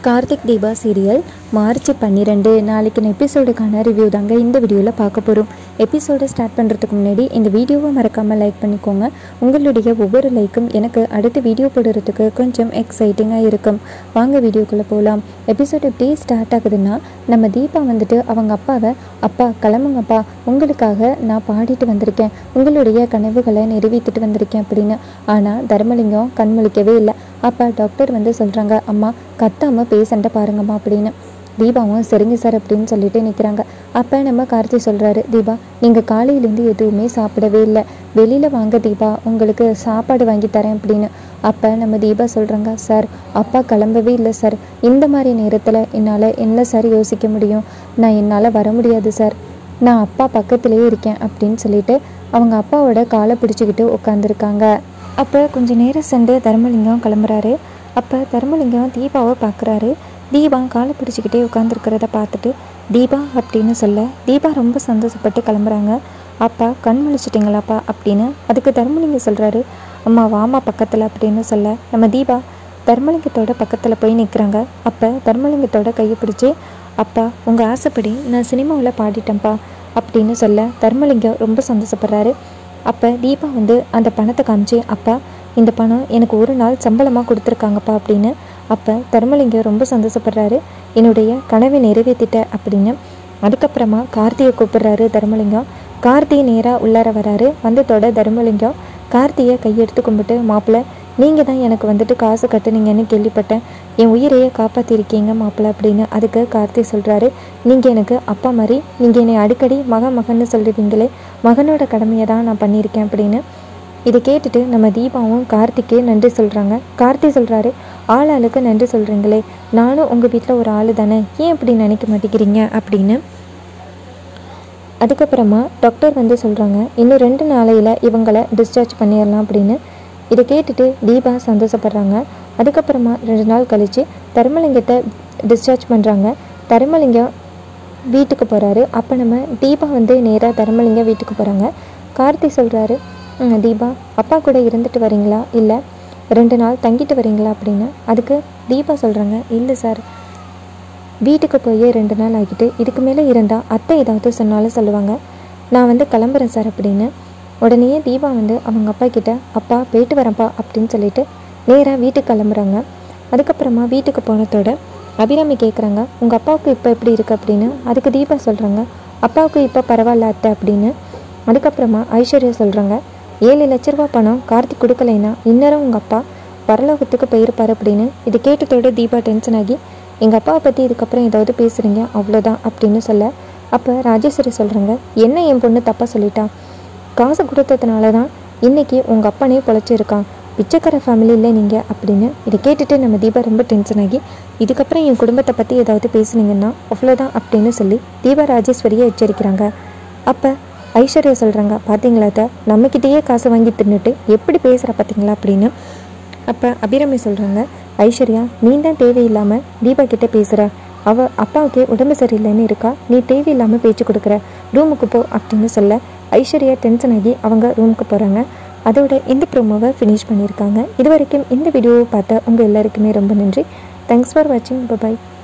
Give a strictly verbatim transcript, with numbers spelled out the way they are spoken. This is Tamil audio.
கார்த்திக் தீபா சீரியல் மார்ச் பன்னிரெண்டு நாளைக்கு எபிசோடுக்கான ரிவ்யூ தாங்க இந்த வீடியோவில் பார்க்க போகிறோம். எபிசோடை ஸ்டார்ட் பண்ணுறதுக்கு முன்னாடி இந்த வீடியோவை மறக்காமல் லைக் பண்ணிக்கோங்க. உங்களுடைய ஒவ்வொரு லைக்கும் எனக்கு அடுத்த வீடியோ போடுறதுக்கு கொஞ்சம் எக்ஸைட்டிங்காக இருக்கும். வாங்க வீடியோக்குள்ளே போகலாம். எபிசோட் எப்படி ஸ்டார்ட் ஆகுதுன்னா, நம்ம தீபா வந்துட்டு அவங்க அப்பாவை, அப்பா கிளம்புங்கப்பா, உங்களுக்காக நான் பாடிட்டு வந்திருக்கேன், உங்களுடைய கனவுகளை நிறைவேற்றிட்டு வந்திருக்கேன் அப்படின்னு. ஆனால் தர்மலிங்கம் கண்முழிக்கவே இல்லை. அப்போ டாக்டர் வந்து சொல்கிறாங்க, அம்மா கத்தாமல் பேசண்ட பாருங்கம்மா அப்படின்னு. தீபாவும் சரிங்க சார் அப்படின்னு சொல்லிட்டு நிற்கிறாங்க. அப்போ நம்ம கார்த்தி சொல்கிறாரு, தீபா நீங்கள் காலையிலேருந்து எதுவுமே சாப்பிடவே இல்லை, வெளியில் வாங்க தீபா, உங்களுக்கு சாப்பாடு வாங்கி தரேன் அப்படின்னு. அப்போ நம்ம தீபா சொல்கிறாங்க, சார் அப்பா கிளம்பவே இல்லை சார், இந்த மாதிரி நேரத்தில் என்னால் என்ன சார் யோசிக்க முடியும், நான் என்னால் வர முடியாது சார், நான் அப்பா பக்கத்துலேயே இருக்கேன் அப்படின்னு சொல்லிட்டு அவங்க அப்பாவோட காலை பிடிச்சிக்கிட்டு உட்காந்துருக்காங்க. அப்போ கொஞ்சம் நேரம் சென்று தர்மலிங்கம் கிளம்புறாரு. அப்போ தர்மலிங்கம் தீபாவை பார்க்குறாரு. தீபா காலை பிடிச்சிக்கிட்டே உட்காந்துருக்கிறத பார்த்துட்டு தீபா அப்படின்னு சொல்ல தீபா ரொம்ப சந்தோஷப்பட்டு கிளம்புறாங்க. அப்பா கண் முழிச்சிட்டிங்களாப்பா அப்படின்னு. அதுக்கு தர்மலிங்கம் சொல்கிறாரு, அம்மா வாமா பக்கத்தில் அப்படின்னு சொல்ல நம்ம தீபா தர்மலிங்கத்தோட பக்கத்தில் போய் நிற்கிறாங்க. அப்போ தர்மலிங்கத்தோட கையை பிடிச்சி, அப்பா உங்கள் ஆசைப்படி நான் சினிமாவில் பாடிட்டேன்ப்பா அப்படின்னு சொல்ல தர்மலிங்கம் ரொம்ப சந்தோஷப்படுறாரு. அப்போ தீபா வந்து அந்த பணத்தை காமிச்சு, அப்பா இந்த பணம் எனக்கு ஒரு நாள் சம்பளமாக கொடுத்துருக்காங்கப்பா அப்படின்னு. அப்போ தர்மலிங்கம் ரொம்ப சந்தோஷப்படுறாரு, என்னுடைய கனவை நிறைவேற்றிட்ட அப்படின்னு. அதுக்கப்புறமா கார்த்தியை கூப்பிடுறாரு தர்மலிங்கம். கார்த்தி நேராக உள்ளார வராரு. வந்ததோட தர்மலிங்கம் கார்த்தியை கையெடுத்து கும்பிட்டு, மாப்பிள்ளை நீங்கள் தான் எனக்கு வந்துட்டு காசு கட்டுனீங்கன்னு கேள்விப்பட்டேன், என் உயிரையே காப்பாற்றிருக்கீங்க மாப்பிள்ளை அப்படின்னு. அதுக்கு கார்த்தி சொல்கிறாரு, நீங்கள் எனக்கு அப்பா மாதிரி, நீங்கள் என்னை அடிக்கடி மக மகன்னு சொல்லுவீங்களே, மகனோட கடமையை தான் நான் பண்ணியிருக்கேன் அப்படின்னு. இதை கேட்டுட்டு நம்ம தீபாவும் கார்த்திக்கே நன்றி சொல்கிறாங்க. கார்த்தி சொல்கிறாரு, ஆள் ஆளுக்கு நன்றி சொல்கிறீங்களே, நானும் உங்கள் வீட்டில் ஒரு ஆள் தானே, ஏன் இப்படி நினைக்க மாட்டேங்கிறீங்க அப்படின்னு. அதுக்கப்புறமா டாக்டர் வந்து சொல்கிறாங்க, இன்னும் ரெண்டு நாளையில் இவங்களை டிஸ்சார்ஜ் பண்ணிடலாம் அப்படின்னு. இதை கேட்டுட்டு தீபா சந்தோஷப்படுறாங்க. அதுக்கப்புறமா ரெண்டு நாள் கழித்து தர்மலிங்கத்தை டிஸ்சார்ஜ் பண்ணுறாங்க. தர்மலிங்கம் வீட்டுக்கு போகிறாரு. அப்போ நம்ம தீபா வந்து நேராக தர்மலிங்கம் வீட்டுக்கு போகிறாங்க. கார்த்தி சொல்கிறாரு, தீபா அப்பா கூட இருந்துட்டு வரீங்களா, இல்லை ரெண்டு நாள் தங்கிட்டு வரீங்களா அப்படின்னு. அதுக்கு தீபா சொல்கிறாங்க, இல்லை சார், வீட்டுக்கு போய் ரெண்டு நாள் ஆகிட்டு, இதுக்கு மேலே இருந்தால் அத்தை ஏதாவது சொன்னாலும் சொல்லுவாங்க, நான் வந்து கிளம்புறேன் சார் அப்படின்னு. உடனே தீபா வந்து அவங்க அப்பா கிட்ட, அப்பா போயிட்டு வரேன்ப்பா அப்படின்னு சொல்லிட்டு நேராக வீட்டுக்கு கிளம்புறாங்க. அதுக்கப்புறமா வீட்டுக்கு போனதோட அபிராமி கேட்குறாங்க, உங்கள் அப்பாவுக்கு இப்போ எப்படி இருக்குது அப்படின்னு. அதுக்கு தீபா சொல்கிறாங்க, அப்பாவுக்கு இப்போ பரவாயில்ல அத்தை அப்படின்னு. அதுக்கப்புறமா ஐஸ்வர்யா சொல்கிறாங்க, ஏழு லட்ச ரூபா பணம் கார்த்திக் கொடுக்கலைன்னா இன்னரும் உங்கள் அப்பா பரலோகத்துக்கு போயிருப்பார் அப்படின்னு. இது கேட்டதோட தீபா டென்ஷன் ஆகி, எங்கள் அப்பாவை பற்றி இதுக்கப்புறம் ஏதாவது பேசுகிறீங்க அவ்வளோதான் அப்படின்னு சொல்ல. அப்போ ராஜேஸ்வரி சொல்கிறாங்க, என்ன என் பொண்ணு தப்பாக சொல்லிட்டா, காசு கொடுத்ததுனால தான் இன்றைக்கி உங்கள் அப்பனே பொழைச்சிருக்கான், பிச்சைக்கார ஃபேமிலியில் நீங்கள் அப்படின்னு. இதை கேட்டுட்டு நம்ம தீபா ரொம்ப டென்ஷன் ஆகி, இதுக்கப்புறம் என் குடும்பத்தை பற்றி ஏதாவது பேசுனீங்கன்னா அவ்வளோதான் அப்படின்னு சொல்லி தீபா ராஜேஸ்வரியை எச்சரிக்கிறாங்க. அப்போ ஐஸ்வர்யா சொல்கிறாங்க, பார்த்தீங்களா அத்தை, நம்மக்கிட்டேயே காசு வாங்கி தின்னுட்டு எப்படி பேசுகிற பார்த்தீங்களா அப்படின்னு. அப்போ அபிராமி சொல்கிறாங்க, ஐஸ்வர்யா நீ தான் தேவையில்லாமல் தீபா கிட்டே பேசுகிற, அவள் அப்பாவுக்கே உடம்பு சரியில்லைன்னு இருக்கா, நீ தேவையில்லாமல் பேச்சு கொடுக்குற, ரூமுக்கு போ அப்படின்னு சொல்ல ஐஸ்வர்யா டென்ஷன் ஆகி அவங்க ரூமுக்கு போகிறாங்க. அதோட இந்த ப்ரோமோவை ஃபினிஷ் பண்ணியிருக்காங்க. இது வரைக்கும் இந்த வீடியோவை பார்த்த உங்கள் எல்லாருக்குமே ரொம்ப நன்றி. தேங்க்ஸ் ஃபார் வாட்சிங். பாய்.